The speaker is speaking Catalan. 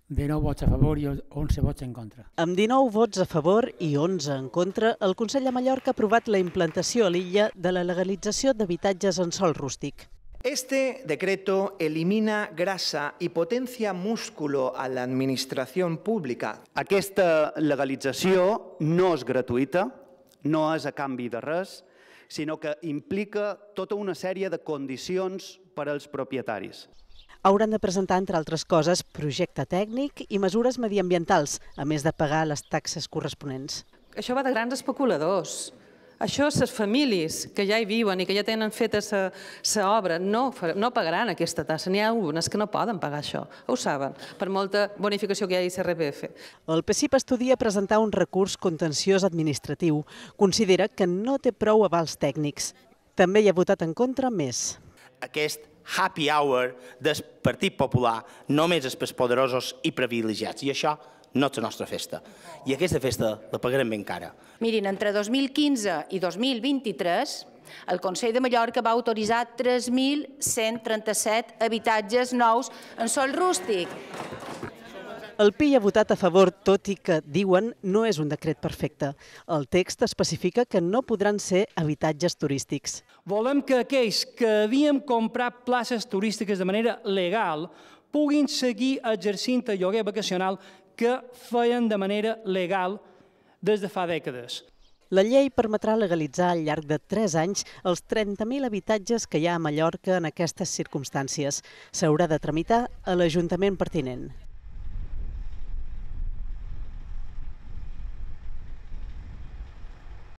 19 vots a favor i 11 vots en contra. Amb 19 vots a favor i 11 en contra, el Consell de Mallorca ha aprovat la implantació a l'illa de la legalització d'habitatges en sòl rústic. Este decreto elimina grasa y potencia músculo a la administración pública. Aquesta legalització no és gratuïta, no és a canvi de res, sinó que implica tota una sèrie de condicions per als propietaris. Hauran de presentar, entre altres coses, projecte tècnic i mesures mediambientals, a més de pagar les taxes corresponents. Això va de grans especuladors. Això, les famílies que ja hi viuen i que ja tenen feta l'obra, no pagaran aquesta tassa. N'hi ha unes que no poden pagar això, ho saben, per molta bonificació que hi ha a l'IRPF. El PSIP estudia presentar un recurs contenciós administratiu. Considera que no té prou avals tècnics. També hi ha votat en contra més. Aquest happy hour del Partit Popular només és pels poderosos i privilegiats, i això no és la nostra festa. I aquesta festa la pagarem ben cara. Mirin, entre 2015 i 2023, el Consell de Mallorca va autoritzar 3.137 habitatges nous en sòl rústic. El PI ha votat a favor, tot i que, diuen, no és un decret perfecte. El text especifica que no podran ser habitatges turístics. Volem que aquells que havien comprat places turístiques de manera legal puguin seguir exercint el lloguer vacacional que feien de manera legal des de fa dècades. La llei permetrà legalitzar al llarg de 3 anys els 30.000 habitatges que hi ha a Mallorca en aquestes circumstàncies. S'haurà de tramitar a l'Ajuntament pertinent.